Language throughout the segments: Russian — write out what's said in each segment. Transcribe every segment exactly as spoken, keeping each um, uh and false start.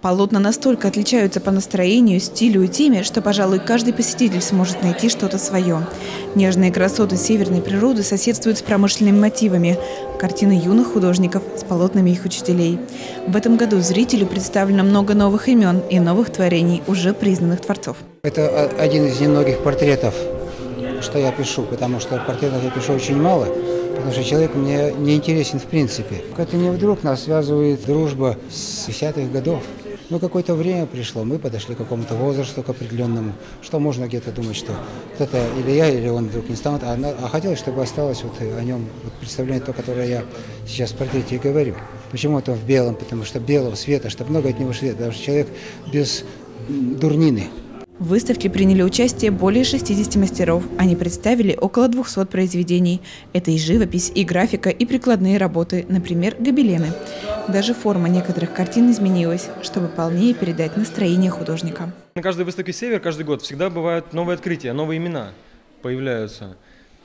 Полотна настолько отличаются по настроению, стилю и теме, что, пожалуй, каждый посетитель сможет найти что-то свое. Нежные красоты северной природы соседствуют с промышленными мотивами. Картины юных художников с полотнами их учителей. В этом году зрителю представлено много новых имен и новых творений уже признанных творцов. Это один из немногих портретов, что я пишу, потому что портретов я пишу очень мало, потому что человек мне не интересен в принципе. Это не вдруг нас связывает дружба с десятых годов. Ну, какое-то время пришло, мы подошли к какому-то возрасту к определенному, что можно где-то думать, что это или я, или он вдруг не станет, а, а хотелось, чтобы осталось вот о нем вот представление, то, которое я сейчас в портрете и говорю. Почему это в белом? Потому что белого света, чтобы много от него света, потому что человек без дурнины. В выставке приняли участие более шестидесяти мастеров. Они представили около двухсот произведений. Это и живопись, и графика, и прикладные работы, например, гобелены. Даже форма некоторых картин изменилась, чтобы полнее передать настроение художника. На каждой выставке «Север» каждый год всегда бывают новые открытия, новые имена появляются.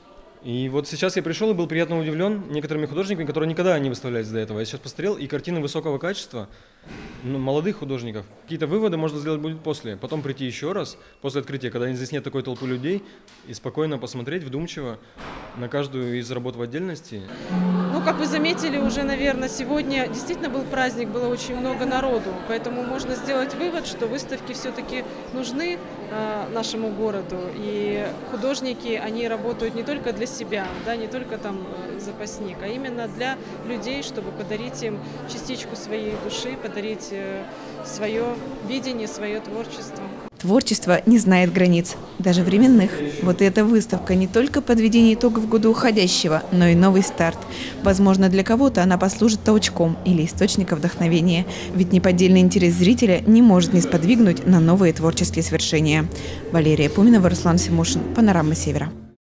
И вот сейчас я пришел и был приятно удивлен некоторыми художниками, которые никогда не выставлялись до этого. Я сейчас посмотрел, и картины высокого качества, ну, молодых художников. Какие-то выводы можно сделать будет после. Потом прийти еще раз, после открытия, когда здесь нет такой толпы людей, и спокойно посмотреть вдумчиво на каждую из работ в отдельности. Ну, как вы заметили, уже, наверное, сегодня действительно был праздник, было очень много народу. Поэтому можно сделать вывод, что выставки все-таки нужны э, нашему городу. И художники, они работают не только для себя, да, не только там запасник, а именно для людей, чтобы подарить им частичку своей души, подарить свое видение, свое творчество. Творчество не знает границ, даже временных. Вот и эта выставка не только подведение итогов года уходящего, но и новый старт. Возможно, для кого-то она послужит толчком или источником вдохновения. Ведь неподдельный интерес зрителя не может не сподвигнуть на новые творческие свершения. Валерия Пуменова, Руслан Симушин. Панорама Севера.